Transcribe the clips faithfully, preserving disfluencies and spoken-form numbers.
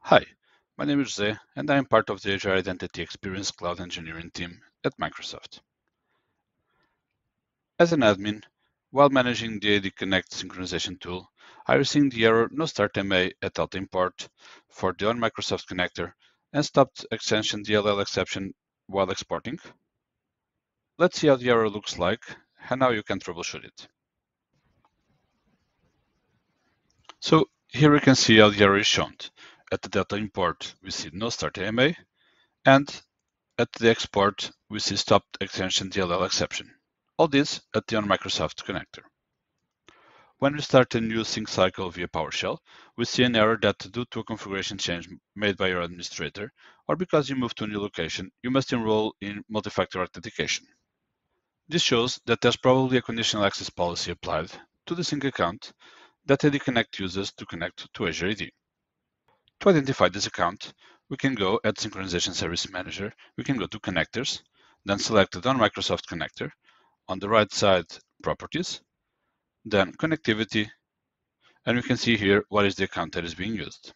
Hi, my name is Jose, and I am part of the Azure Identity Experience Cloud Engineering team at Microsoft. As an admin, while managing the A D Connect synchronization tool, I received the error no start M A at auto import for the on Microsoft connector and stopped extension D L L exception while exporting. Let's see how the error looks like and how you can troubleshoot it. So here we can see how the error is shown. At the data import, we see no start M A, and at the export, we see stopped extension D L L exception. All this at the on Microsoft connector. When we start a new sync cycle via PowerShell, we see an error that due to a configuration change made by your administrator, or because you moved to a new location, you must enroll in multi-factor authentication. This shows that there's probably a conditional access policy applied to the sync account that A D Connect uses to connect to Azure A D. To identify this account, we can go at Synchronization Service Manager, we can go to Connectors, then select the on Microsoft connector, on the right side, Properties, then Connectivity, and we can see here what is the account that is being used.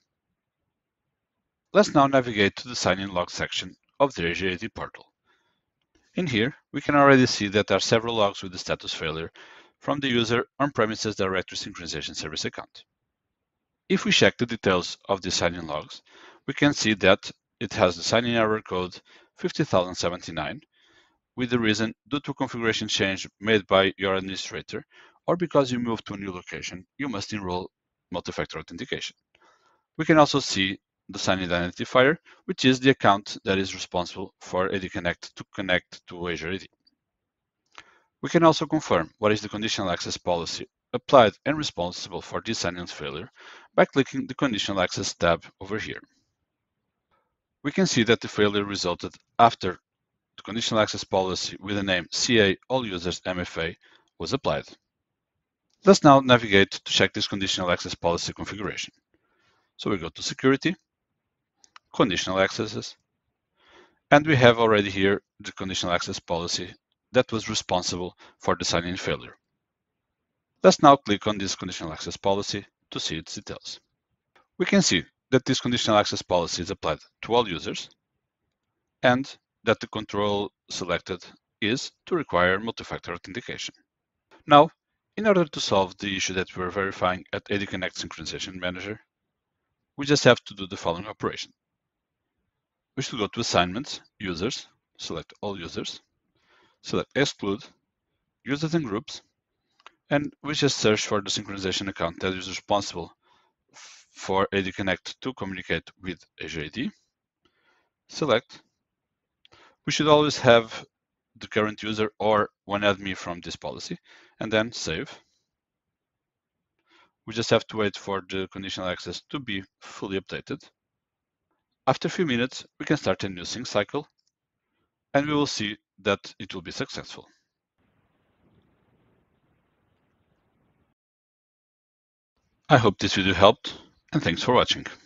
Let's now navigate to the sign-in log section of the Azure A D portal. In here, we can already see that there are several logs with the status failure from the user on-premises directory synchronization service account. If we check the details of the sign-in logs, we can see that it has the sign-in error code fifty thousand seventy-nine, with the reason due to configuration change made by your administrator, or because you moved to a new location, you must enroll multi-factor authentication. We can also see the sign-in identifier, which is the account that is responsible for A D Connect to connect to Azure A D. We can also confirm what is the conditional access policy applied and responsible for this sign-in failure by clicking the Conditional Access tab over here. We can see that the failure resulted after the conditional access policy with the name C A All Users M F A was applied. Let's now navigate to check this conditional access policy configuration. So we go to Security, Conditional Accesses, and we have already here the conditional access policy that was responsible for the sign-in failure. Let's now click on this conditional access policy to see its details. We can see that this conditional access policy is applied to all users and that the control selected is to require multi-factor authentication. Now, in order to solve the issue that we're verifying at A D Connect Synchronization Manager, we just have to do the following operation. We should go to Assignments, Users, select All Users, select Exclude, Users and Groups, and we just search for the synchronization account that is responsible for A D Connect to communicate with Azure A D. Select. We should always have the current user or one admin from this policy, and then save. We just have to wait for the conditional access to be fully updated. After a few minutes, we can start a new sync cycle, and we will see that it will be successful. I hope this video helped, and thanks for watching.